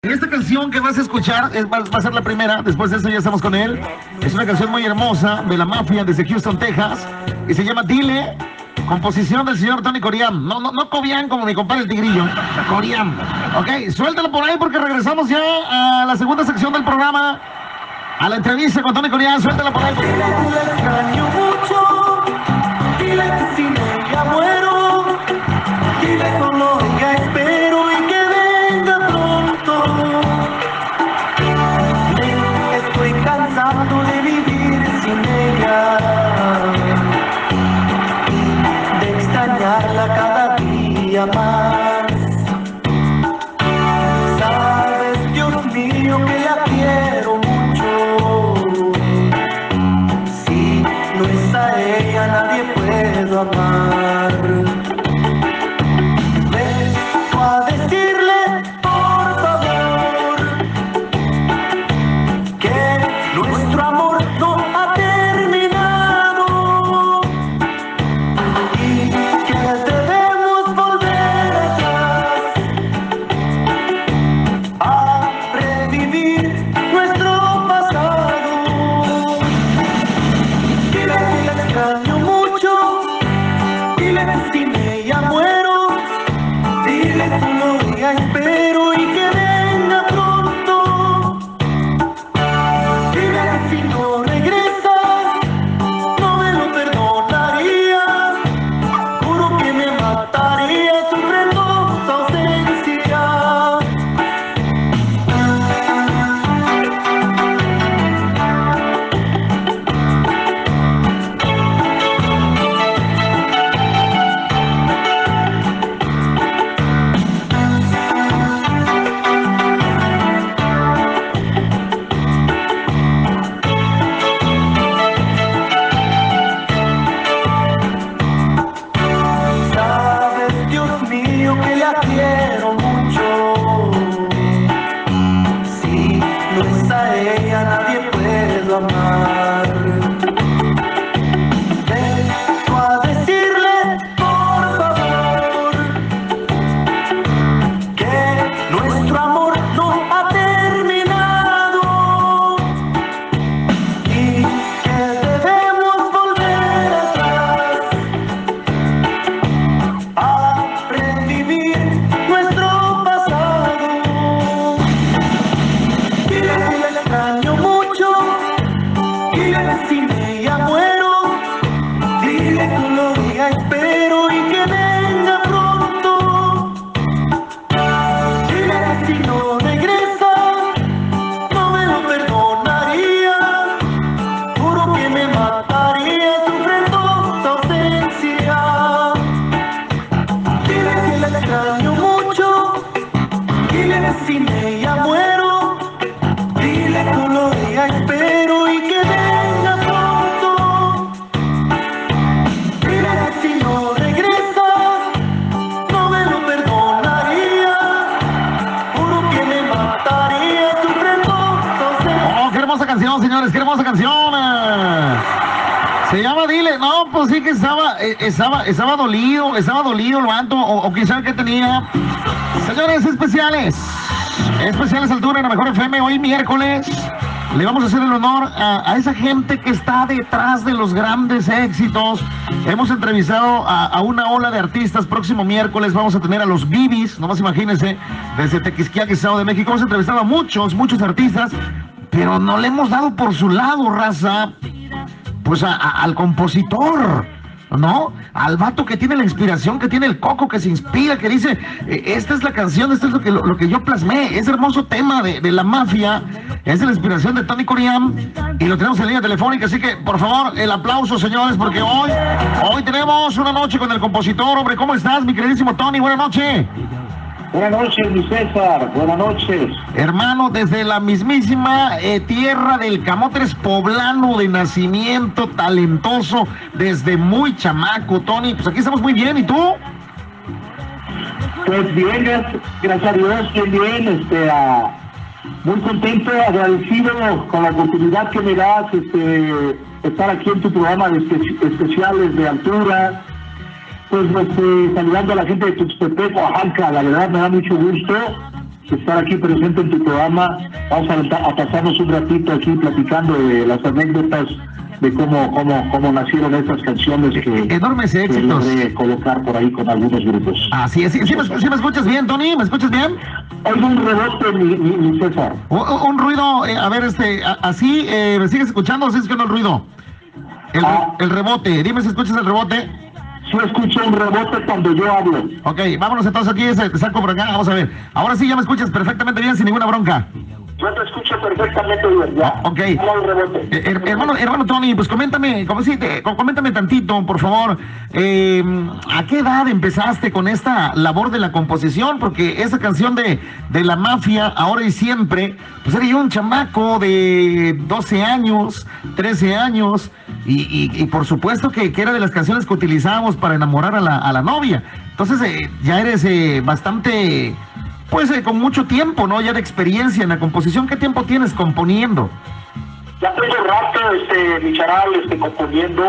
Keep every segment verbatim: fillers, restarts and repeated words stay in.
Y esta canción que vas a escuchar es, va, va a ser la primera, después de eso ya estamos con él. Es una canción muy hermosa de La Mafia desde Houston, Texas, y se llama Dile, composición del señor Tony Coriam. No, no, no Cobian como mi compadre el Tigrillo, Coriam. Ok, suéltalo por ahí porque regresamos ya a la segunda sección del programa, a la entrevista con Tony Coriam. Suéltala por ahí. Porque... Dile que le extraño mucho, dile que si me ya muero, dile con lo que espero y que venga pronto. Me estoy cansado de vivir sin ella, de extrañarla cada día más. Sabes, Dios mío, que la quiero mucho. Si no es a ella, nadie puedo amar. Vengo a decirle, por favor, que nuestro amor no ha terminado y que debemos volver atrás a revivir nuestro pasado. Dile que la extraño mucho, dile que si me ya muero, dile tu novia espero y que venga pronto. Dile que si no regresas, no me lo perdonaría. Juro que me mataría sufriendo tu ausencia. Sabes, Dios mío, que la quiero mucho. Si no es a ella, nadie puedo amar. Vengo a decirle, por favor, que nuestro amor no ha terminado y que debemos volver atrás a revivir nuestro pasado. Dile que le extraño mucho, dile que si me ya muero, dile que lo diga espero y que venga pronto. Dile que si no regresas, no me lo perdonaría. Juro que me mataría sufriendo tu ausencia. Dile que la extraño mucho, dile que si me ya muero, dile que lo diga espero y que venga pronto. Dile que si no regresas, no me lo perdonaría. Juro que me mataría sufriendo tu ausencia. Oh, qué hermosa canción, señores, qué hermosa canción. eh. Se llama Dile. No, pues sí que estaba, eh, estaba, estaba dolido, estaba dolido el vato, o, o quién sabe qué tenía. Señores, especiales, especiales altura en la Mejor F M, hoy miércoles. Le vamos a hacer el honor a, a esa gente que está detrás de los grandes éxitos. Hemos entrevistado a, a una ola de artistas. Próximo miércoles vamos a tener a los Bibis, nomás imagínense, desde Tequisquiaque, Estado de México. Hemos entrevistado a muchos, muchos artistas, pero no le hemos dado por su lado, raza, pues a, a, al compositor, ¿no? Al vato que tiene la inspiración, que tiene el coco, que se inspira, que dice, eh, esta es la canción, esto es lo que, lo, lo que yo plasmé, ese hermoso tema de, de La Mafia, es de la inspiración de Tony Coriam, y lo tenemos en línea telefónica, así que, por favor, el aplauso, señores, porque hoy, hoy tenemos una noche con el compositor. Hombre, ¿cómo estás, mi queridísimo Tony? Buenas noches. Buenas noches, mi César. Buenas noches. Hermano, desde la mismísima eh, tierra del camote, eres poblano de nacimiento, talentoso, desde muy chamaco, Tony. Pues aquí estamos muy bien, ¿y tú? Pues bien, gracias, gracias a Dios, bien, bien. Este, ah, muy contento, agradecido con la oportunidad que me das, este, estar aquí en tu programa de espe- especiales de altura. Pues este, saludando a la gente de Tuxtepec, Oaxaca, la verdad me da mucho gusto. estar aquí presente en tu programa. Vamos a, a pasarnos un ratito aquí platicando de las anécdotas de cómo, cómo, cómo nacieron estas canciones que, enormes que éxitos. logré colocar por ahí con algunos grupos. Así es. ¿Sí, sí, me, sí me escuchas bien, Tony? ¿Me escuchas bien? Oigo un rebote, mi, mi, mi César. Un, un ruido, eh, a ver, este, a, así, eh, ¿me sigues escuchando o sigues escuchando el ruido? El, Ah. el rebote, dime si escuchas el rebote. Sí escucho un rebote cuando yo hablo. Ok, vámonos entonces aquí, te saco por acá, vamos a ver. Ahora sí ya me escuchas perfectamente bien, sin ninguna bronca. Yo te escucho perfectamente bien, ya. Ok. Habla el rebote. Eh, her- hermano, hermano Tony, pues coméntame, como si te- com- coméntame tantito, por favor. eh, ¿A qué edad empezaste con esta labor de la composición? Porque esa canción de, de La Mafia, Ahora y Siempre, pues era yo un chamaco de doce años, trece años, y, y- y por supuesto que, que era de las canciones que utilizábamos para enamorar a la, a la novia. Entonces eh, ya eres eh, bastante... Pues eh, con mucho tiempo, ¿no? Ya de experiencia en la composición. ¿Qué tiempo tienes componiendo? Ya tengo rato, este, mi charal, este, componiendo,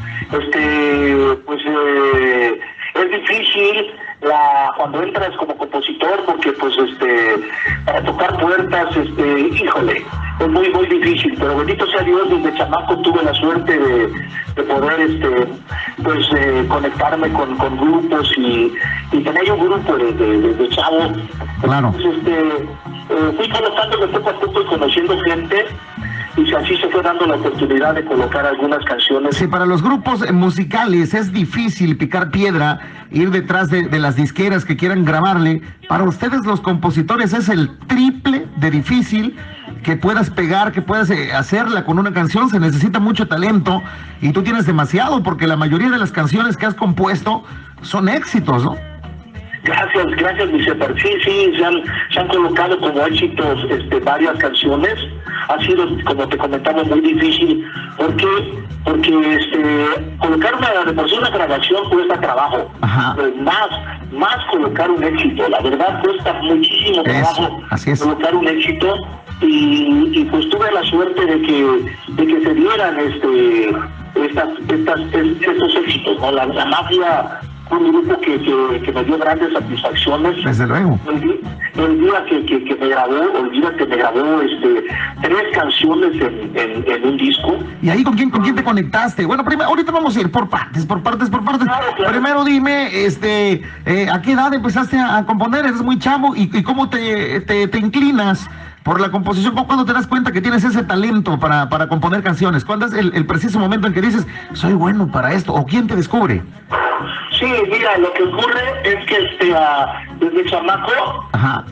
este, pues, eh, es difícil la, cuando entras como compositor, porque, pues, este, para tocar puertas, este, híjole, es muy, muy difícil, pero bendito sea Dios, desde chamaco tuve la suerte de, de poder, este, pues, eh, conectarme con, con grupos y, y tener un grupo desde, desde chavo. Claro. Entonces, este, eh, fui colocándome poco a poco y conociendo gente, y así se fue dando la oportunidad de colocar algunas canciones. Sí, para los grupos eh, musicales es difícil picar piedra, ir detrás de, de las disqueras que quieran grabarle. Para ustedes los compositores es el triple de difícil que puedas pegar, que puedas eh, hacerla con una canción. Se necesita mucho talento y tú tienes demasiado, porque la mayoría de las canciones que has compuesto son éxitos, ¿no? Gracias, gracias, mi César. Sí, sí, se han, se han colocado como éxitos este, varias canciones. Ha sido, como te comentaba, muy difícil. ¿Por qué? Porque este, colocar una, de por sí una grabación cuesta trabajo. Ajá. Pues más, más colocar un éxito. La verdad cuesta muchísimo trabajo. Eso, así es. Colocar un éxito. Y, y pues tuve la suerte de que, de que se dieran este, estas, estas, es- estos éxitos, ¿no? La, la Mafia fue un grupo que, que, que me dio grandes satisfacciones. Desde luego. El, di- el día que, que, que me grabó, el día que me grabó este, tres canciones en, en, en un disco. ¿Y ahí con quién, con quién te conectaste? Bueno, primero, ahorita vamos a ir por partes, por partes, por partes. Claro, claro. Primero dime, este, eh, ¿a qué edad empezaste a, a componer? Eres muy chavo, y, y cómo te, te, te inclinas por la composición. ¿Cu- ¿Cuándo te das cuenta que tienes ese talento para, para componer canciones? ¿Cuándo es el, el preciso momento en que dices, soy bueno para esto? ¿O quién te descubre? Sí, mira, lo que ocurre es que este, ah, desde chamaco, Ajá.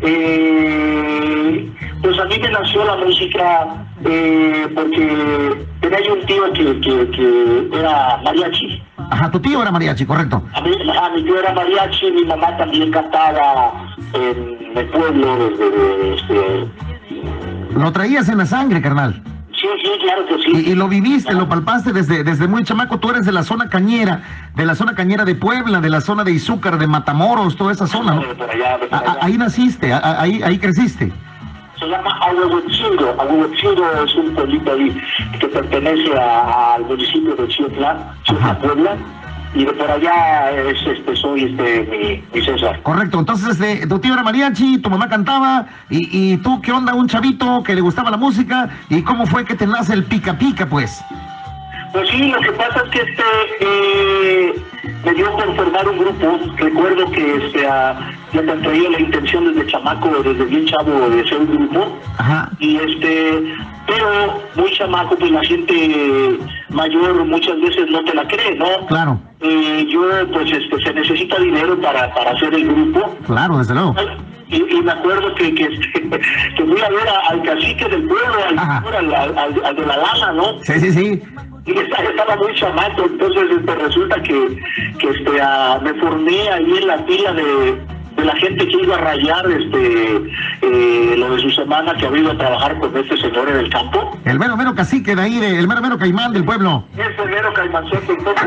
eh, pues a mí me nació la música eh, porque tenía yo un tío que, que, que era mariachi. Ajá, tu tío era mariachi, correcto. A mí, a mi tío era mariachi, mi mamá también cantaba en el pueblo desde, este, Lo traías en la sangre, carnal. sí, sí, claro que sí. Y, y lo viviste, lo palpaste desde, desde muy chamaco. Tú eres de la zona cañera, de la zona cañera de Puebla, de la zona de Izúcar, de Matamoros, toda esa zona, ¿no? De por allá, de por A- a- allá. ahí naciste, a- a- ahí, ahí creciste. Se llama Ahuehuetziro. Ahuehuetziro es un pueblito ahí que pertenece a- al municipio de Chiotla, Chiotla, Ajá. Puebla. Y de por allá es, este, soy este, mi, mi César. Correcto, entonces este, tu tío era mariachi, tu mamá cantaba, y, y tú, ¿qué onda? Un chavito que le gustaba la música, ¿y cómo fue que te nace el pica pica, pues? Pues sí, lo que pasa es que este eh, me dio por formar un grupo. Recuerdo que este, ah, ya te traía la intención desde chamaco, desde bien chavo, de ser un grupo. Ajá, Y este, pero muy chamaco, pues la gente mayor muchas veces no te la cree, ¿no? claro, Eh, yo, pues, este, se necesita dinero para, para hacer el grupo. claro, desde luego. Y, y me acuerdo que, que, este, que fui a ver a- al cacique del pueblo, al, Ajá. al, al- al- al de la lana, ¿no? Sí, sí, sí. Y estaba, estaba muy chamaco, entonces este, resulta que, que este, ah, me formé ahí en la fila de, de la gente que iba a rayar este, eh, lo de su semana, que había ido a trabajar con este señor en el campo. El mero mero cacique de ahí, de- el mero mero caimán del pueblo. Ese mero caimanzote, entonces.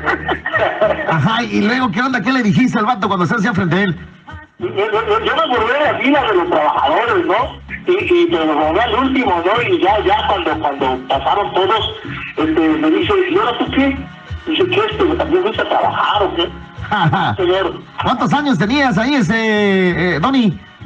Ajá, y luego, ¿qué onda? ¿Qué le dijiste al vato cuando se hacía frente a él? Yo, yo- yo me burlé de la fila de los trabajadores, ¿no? Y, y pero me burlé al último, ¿no? Y ya, ya cuando, cuando pasaron todos, este, me dice, ¿y ahora tú qué? Dice, ¿qué este? ¿También fuiste a trabajar o qué? Ajá. Señor, ¿Cuántos años tenías ahí, ese, eh, Donny?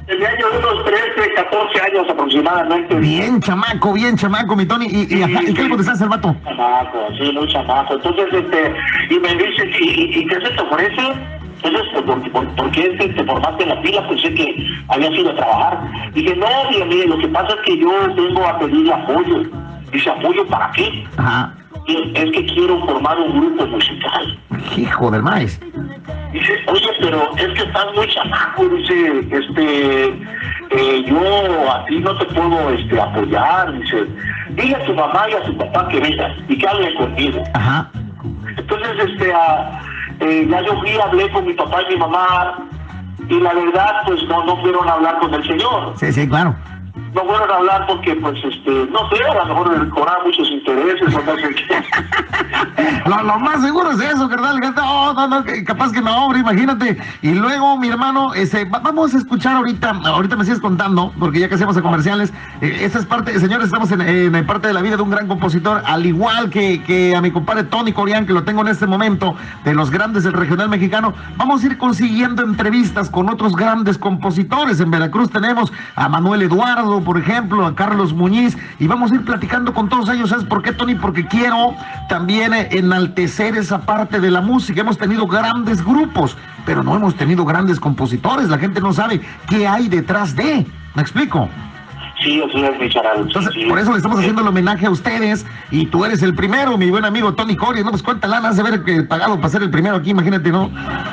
Tenía yo unos trece, catorce años aproximadamente. Bien, chamaco, bien, chamaco, mi Tony. ¿Y, y, ajá, ¿y qué le contestaste al vato? Chamaco, sí, muy chamaco. Entonces, este, y me dice, ¿y, y, y qué se te ofrece? Entonces, ¿por, por, ¿por qué te, te formaste en la fila? Pensé que habías ido a trabajar. Dije, no, mire, mire, lo que pasa es que yo vengo a pedirle apoyo. Dice, ¿apoyo para qué? Ajá. Es que quiero formar un grupo musical. Hijo del maíz. Dice, oye, pero es que estás muy chamaco. Dice, este, eh, yo a ti no te puedo este, apoyar. Dice, dile a tu mamá y a tu papá que vengan y que hablen conmigo. Ajá. Entonces, este, a, eh, ya yo fui, hablé con mi papá y mi mamá y la verdad, pues no, no fueron a hablar con el señor. Sí, sí, claro. No fueron a hablar porque, pues, este, no sé, a lo mejor cobraban muchos intereses o no sé qué. Lo, lo más seguro es eso, carnal. No, no, no, capaz que no, hombre, imagínate. Y luego, mi hermano, este, vamos a escuchar ahorita, ahorita me sigues contando, porque ya que hacemos a comerciales, eh, esta es parte, señores, estamos en, en parte de la vida de un gran compositor, al igual que, que a mi compadre Tony Corián, que lo tengo en este momento, de los grandes del regional mexicano. Vamos a ir consiguiendo entrevistas con otros grandes compositores. En Veracruz tenemos a Manuel Eduardo, por ejemplo, a Carlos Muñiz, y vamos a ir platicando con todos ellos. ¿Sabes por qué, Tony? Porque quiero también eh, enaltecer esa parte de la música. Hemos tenido grandes grupos, pero no hemos tenido grandes compositores. La gente no sabe qué hay detrás de. ¿Me explico? Sí, así es, mi charal. Entonces, sí, por eso le estamos haciendo el homenaje a ustedes, y tú eres el primero, mi buen amigo Tony Corián. No, pues cuánta lana has de haber que pagado para ser el primero aquí, imagínate, ¿no?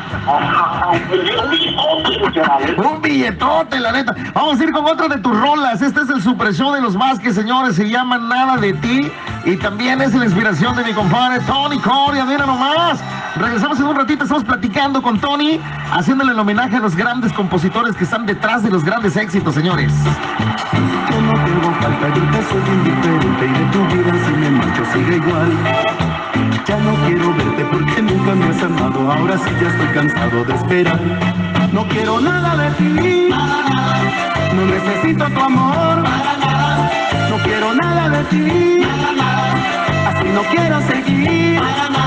Un billetote, la neta. Vamos a ir con otra de tus rolas. Este es el Super Show de los Vázquez, señores. Se llama Nada de Ti, y también es la inspiración de mi compadre Tony Corián. Mira nomás. Regresamos en un ratito, estamos platicando con Tony, haciéndole el homenaje a los grandes compositores que están detrás de los grandes éxitos, señores. Yo no tengo falta, yo te soy indiferente y de tu vida si me marcho sigue igual. Ya no quiero verte porque nunca me has amado, ahora sí ya estoy cansado de esperar. No quiero nada de ti, no necesito tu amor. No quiero nada de ti, así no quiero seguir.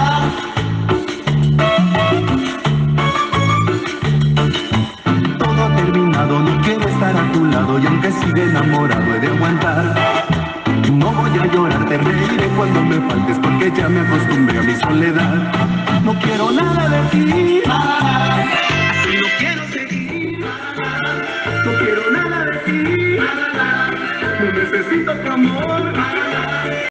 Todo ha terminado, no quiero estar a tu lado y aunque siga enamorado he de aguantar. No voy a llorar, te reiré cuando me faltes porque ya me acostumbré a mi soledad. No quiero nada de ti, así no quiero seguir. No quiero nada de ti, no necesito tu amor.